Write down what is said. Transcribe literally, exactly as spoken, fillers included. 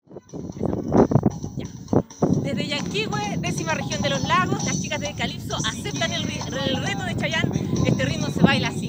Ya. Desde Yanquihue, décima región de los lagos, las chicas de Calipso aceptan el, el reto de Chayanne. Este ritmo se baila así.